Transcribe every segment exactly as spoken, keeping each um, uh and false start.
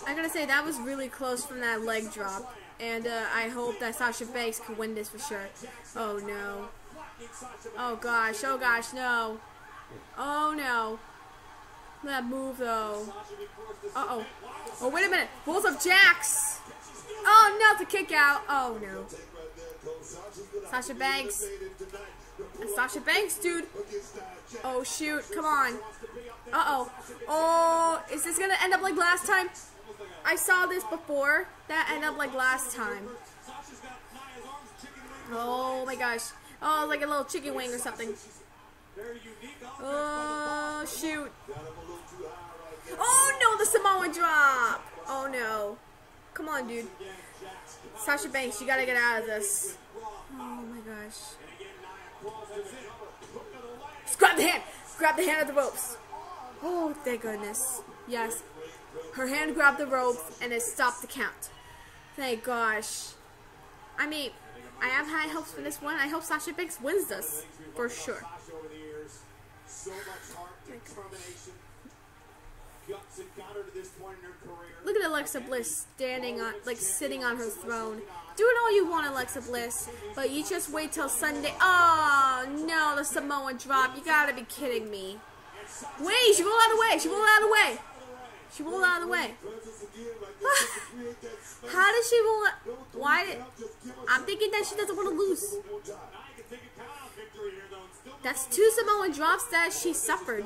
I gotta say, that was really close from that leg drop. And uh, I hope that Sasha Banks can win this for sure. Oh no. Oh gosh, oh gosh, no. Oh no. That move though. Uh-oh. Oh, wait a minute. Bulls of Jax. Oh no, it's a kick out. Oh no. Sasha Banks. Sasha Banks, dude. Oh shoot, come on. Uh-oh. Oh, is this gonna end up like last time? I saw this before. That ended up like last time. Oh my gosh. Oh, like a little chicken wing or something. Oh, shoot. Oh no, the Samoan drop. Oh no. Come on, dude. Sasha Banks, you gotta get out of this. Oh my gosh. Just grab the hand. Grab the hand of the ropes. Oh, thank goodness. Yes. Her hand grabbed the ropes and it stopped the count. Thank gosh. I mean, I have high hopes for this one. I hope Sasha Banks wins this for sure. Look at Alexa Bliss standing on, like sitting on her throne. Do it all you want, Alexa Bliss, but you just wait till Sunday. Oh no, the Samoan drop. You gotta be kidding me. Wait, she rolled out of the way. She rolled out of the way. She rolled out of the way. How did she roll out? Why did... I'm thinking that she doesn't want to lose. That's two Samoan drops that she suffered.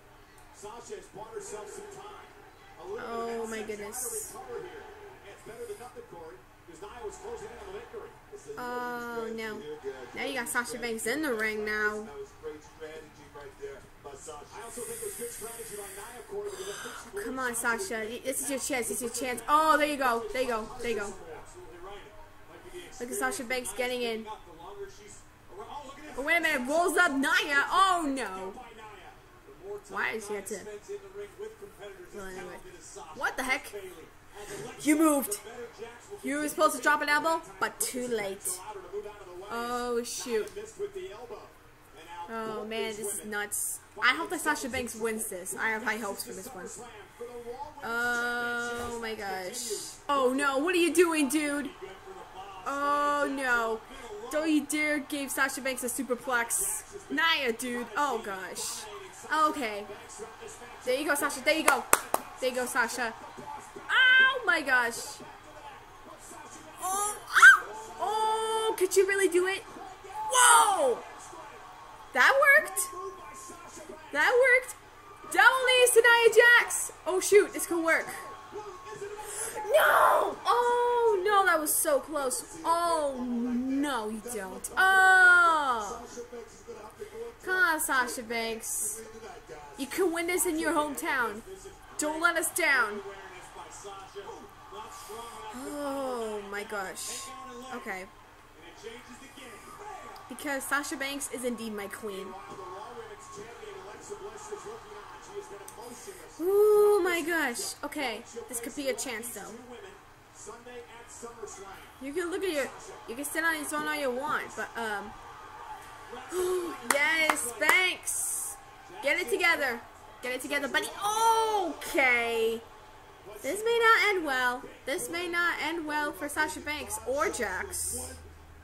Oh my goodness. Oh no. Now you got Sasha Banks in the ring now. Come on, Sasha. This is your chance. This is your chance. Oh, there you go. There you go. There you go. Look at Sasha Banks getting in. Oh, wait a minute. Rolls up Nia. Oh, no. Why is she had to... Well, anyway. What the heck? You moved. You were supposed to drop an elbow, but too late. Oh, shoot. Oh, man. This is nuts. I hope that Sasha Banks wins this. I have high hopes for this one. Oh my gosh. Oh no, what are you doing, dude? Oh no. Don't you dare give Sasha Banks a superplex. Nia, dude. Oh gosh. Okay. There you go, Sasha. There you go. There you go, Sasha. Oh my gosh. Oh, oh, oh, could you really do it? Whoa! That worked. That worked. Double knees to Nia Jax. Oh shoot, this could work. No! Oh no, that was so close. Oh no, you don't. Oh! Come on, Sasha Banks. You can win this in your hometown. Don't let us down. Oh my gosh. Okay. Because Sasha Banks is indeed my queen. Oh my gosh. Okay, this could be a chance though. You can look at your, you can sit on your throne all you want, but um. Yes, Banks. Get it together. Get it together, buddy. Okay. This may not end well. This may not end well for Sasha Banks or Jax.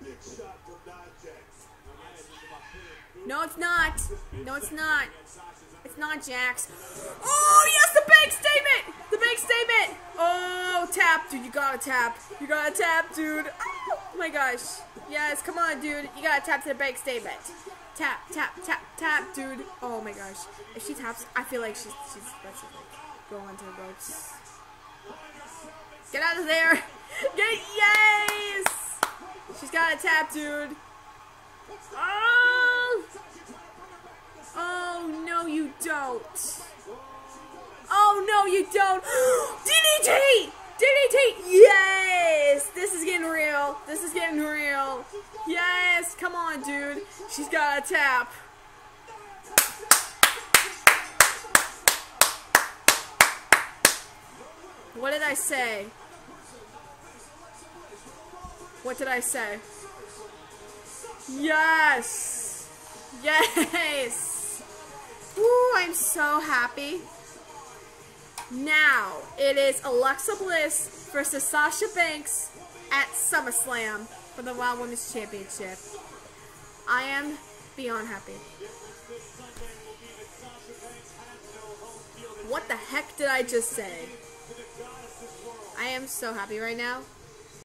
No, it's not. No, it's not. It's not Jax. Oh, yes, the bank statement! The bank statement! Oh, tap, dude. You gotta tap. You gotta tap, dude. Oh, my gosh. Yes, come on, dude. You gotta tap to the bank statement. Tap, tap, tap, tap, dude. Oh, my gosh. If she taps, I feel like she's, she's about to, like, go onto the ropes. Get out of there. Get, yes! She's gotta tap, dude. Oh! Oh, no, you don't. Oh, no, you don't. D D T! D D T! Yes! This is getting real. This is getting real. Yes! Come on, dude. She's got to tap. What did I say? What did I say? Yes! Yes! Ooh, I'm so happy. Now, it is Alexa Bliss versus Sasha Banks at SummerSlam for the Raw Women's Championship. I am beyond happy. What the heck did I just say? I am so happy right now.